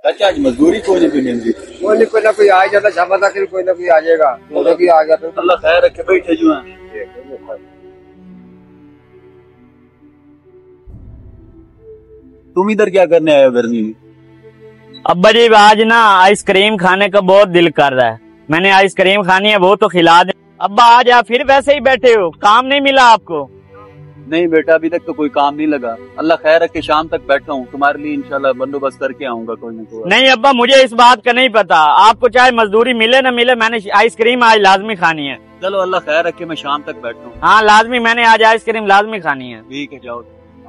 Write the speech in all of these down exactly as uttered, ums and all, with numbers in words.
अच्छा आज मजदूरी कोई नहीं मिल रही, कोई नहीं कोई ना कोई आ जाता, शाम तक कोई ना कोई आ जाएगा, तो कोई आ गया तो अल्लाह खैर रखे, बैठे जो हैं। तुम इधर क्या करने आए हो गर्मी में? अब्बा जी आज ना आइसक्रीम खाने का बहुत दिल कर रहा है, मैंने आइसक्रीम खानी है, वो तो खिला दे। अब्बा आज आप फिर वैसे ही बैठे हो, काम नहीं मिला आपको? नहीं बेटा अभी तक तो कोई काम नहीं लगा, अल्लाह खैर रखे शाम तक बैठा हूँ, तुम्हारे लिए इंशाल्लाह बंदोबस्त करके आऊंगा कोई ना कोई। नहीं अब्बा मुझे इस बात का नहीं पता, आपको चाहे मजदूरी मिले ना मिले, मैंने आइसक्रीम आज लाजमी खानी है। चलो अल्लाह खैर रखे, मैं शाम तक बैठा हूँ। हाँ लाजमी, मैंने आज आइसक्रीम लाजमी खानी है। ठीक है जाओ।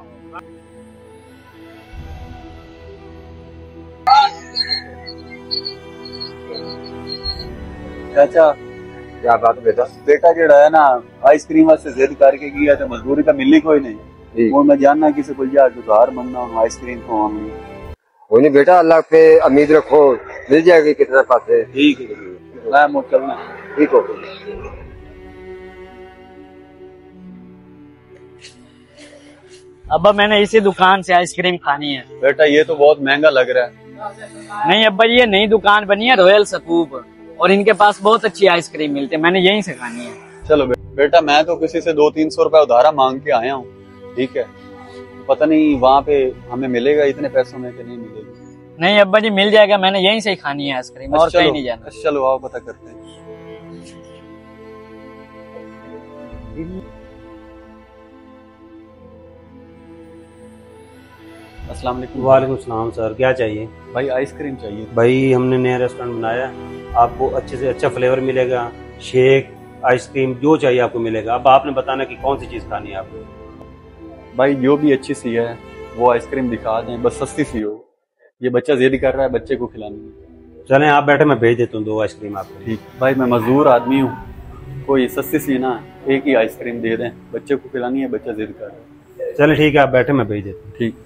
चाचा क्या बात बेटा? बेटा जेड़ा है ना आइसक्रीम वास्ते जिद करके गया तो मजदूरी तो मिली कोई नहीं, वो मैं जानना किसी को जाके उधार मंगना आइसक्रीम को हमने। वो नहीं बेटा, अल्लाह पे उम्मीद रखो, मिल जाएगी कितना पासे। ठीक है मैं मुझ चलना। ठीक हो अब्बा मैंने इसी दुकान से आइसक्रीम खानी है। बेटा ये तो बहुत महंगा लग रहा है। नहीं अब्बा ये नई दुकान बनी है रॉयल सकूप, और इनके पास बहुत अच्छी आइसक्रीम मिलती है, मैंने यहीं से खानी है। चलो बे, बेटा मैं तो किसी से दो तीन सौ रुपया उधारा मांग के आया हूँ, ठीक है, पता नहीं वहाँ पे हमें मिलेगा इतने पैसों में कि नहीं मिलेगा। नहीं अब्बा जी मिल जाएगा, मैंने यहीं से ही खानी है आइसक्रीम, और कहीं नहीं जाना। चलो आओ पता करते हैं। अस्सलाम वालेकुम। वालेकुम सलाम सर, क्या चाहिए? भाई आइसक्रीम चाहिए भाई हमने नया रेस्टोरेंट बनाया, आपको अच्छे से अच्छा फ्लेवर मिलेगा, शेक आइसक्रीम जो चाहिए आपको मिलेगा। अब आपने बताना कि कौन सी चीज़ खानी है आपको। भाई जो भी अच्छी सी है वो आइसक्रीम दिखा दें, बस सस्ती सी हो, ये बच्चा जिद कर रहा है बच्चे को खिलाने में। चलें आप बैठे, मैं भेज देता हूँ दो आइसक्रीम आपको। ठीक भाई, मैं मजदूर आदमी हूँ, कोई सस्ती सी ना एक ही आइसक्रीम दे दें, बच्चे को खिलानी है, बच्चा जिद कर रहा है। चले ठीक है आप बैठे, मैं भेज देता हूँ। ठीक।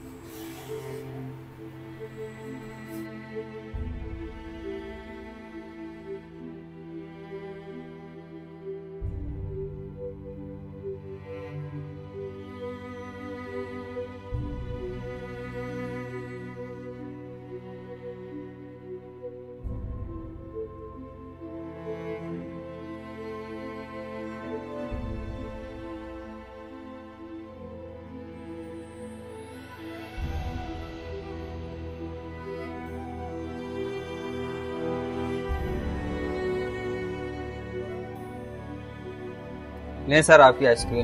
नहीं सर आपकी आइसक्रीम।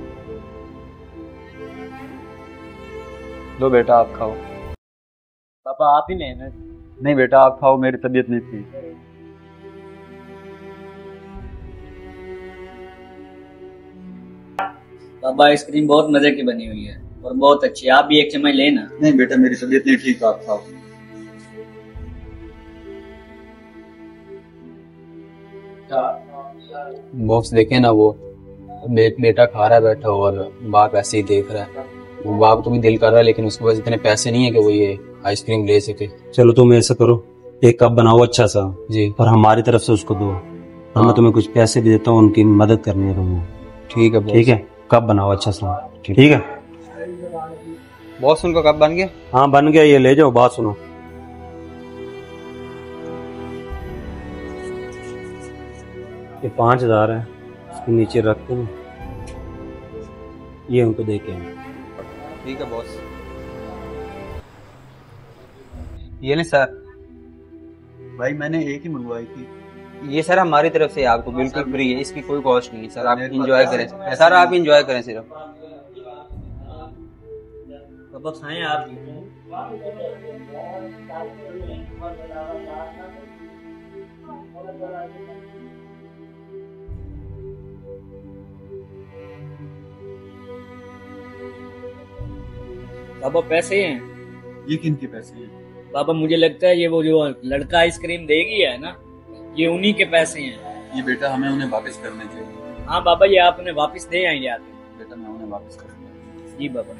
लो बेटा आप खाओ। पापा आप ही लेना? नहीं बेटा आप खाओ, मेरी तबीयत नहीं थी। पापा आइसक्रीम बहुत मजे की बनी हुई है और बहुत अच्छी है, आप भी एक चम्मच लेना। नहीं बेटा मेरी तबीयत नहीं ठीक, आप खाओ। बॉक्स देखे ना, वो बे, बेटा खा रहा है बैठा और बाप ऐसे ही देख रहा है, वो बाप को भी दिल कर रहा है लेकिन उसके पास इतने पैसे नहीं है कि वो ये आइसक्रीम ले सके। चलो तुम ऐसा करो, एक कप बनाओ अच्छा सा जी, और हमारी तरफ से उसको दो, और मैं तुम्हें कुछ पैसे भी देता हूँ, उनकी मदद करनी है तुम्हें। ठीक है ठीक है, कप बनाओ अच्छा सा। ठीक है बॉस, उनका कप बन गया? हाँ बन गया, ये ले जाओ। बात सुनो, ये पाँच हजार है, इसके नीचे रख दो, ये उनको दे के। ठीक है बॉस। ये नहीं सर, भाई मैंने एक ही मंगवाई थी। ये सर हमारी तरफ से आपको बिल्कुल फ्री है, इसकी कोई कॉस्ट नहीं है सर, आप इंजॉय करें सर, आप इंजॉय करें सिर्फ। पापा खाएं आप। पापा पैसे हैं? ये किन के पैसे हैं? पापा मुझे लगता है ये वो जो लड़का आइसक्रीम देगी है ना, ये उन्हीं के पैसे हैं। ये बेटा हमें उन्हें वापस करने चाहिए। हाँ पापा ये आप उन्हें वापस दे आएंगे आके। बेटा मैं उन्हें वापस करूंगा। जी पापा।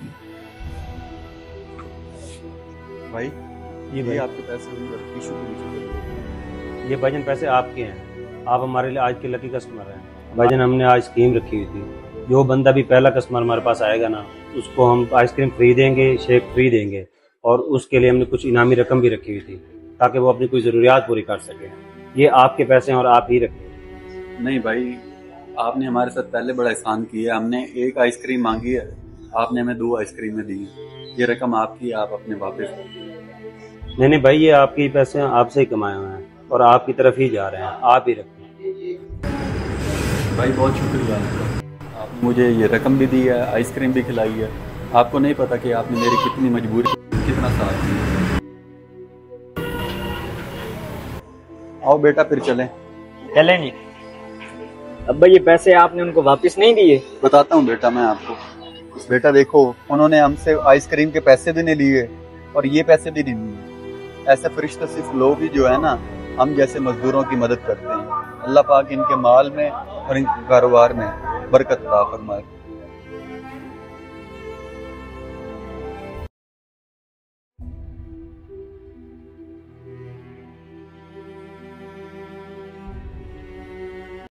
भाई ये भाई ये आपके पैसे टिश्यू के नीचे। ये भाईजान पैसे आपके हैं, आप हमारे लिए आज के लकी कस्टमर हैं। भाईजान हमने आज स्कीम रखी हुई थी, जो बंदा भी पहला कस्टमर हमारे पास आएगा ना, उसको हम आइसक्रीम फ्री देंगे, शेक फ्री देंगे। और उसके लिए हमने कुछ इनामी रकम भी रखी हुई थी ताकि वो अपनी कोई ज़रूरियात पूरी कर सके। ये आपके पैसे हैं और आप ही रखें। नहीं भाई, आपने हमारे साथ पहले बड़ा एहसान किया। हमने एक आइसक्रीम मांगी है, आपने हमें दो आइसक्रीमें दी। ये रकम आपकी, आप अपने वापस। नहीं नहीं भाई, ये आपके ही पैसे हैं, आपसे ही कमाए हुए हैं और आपकी तरफ ही जा रहे हैं, आप ही रखें। भाई बहुत शुक्रिया आपने मुझे ये रकम भी दी है, आइसक्रीम भी खिलाई है। आपको नहीं पता कि आपने मेरी कितनी मजबूरी, कितना साथ दिया। आओ बेटा फिर चलें। चलें जी। अब्बा ये पैसे आपने उनको वापस नहीं दिए? बताता हूँ बेटा मैं आपको। बेटा देखो, उन्होंने हमसे आइसक्रीम के पैसे भी नहीं लिए और ये पैसे भी नहीं लिए। ऐसे फरिश्ते सिर्फ लोग ही जो है ना, हम जैसे मजदूरों की मदद करते हैं। अल्लाह पाक इनके माल में और इनके कारोबार में बरकत अता फरमाए।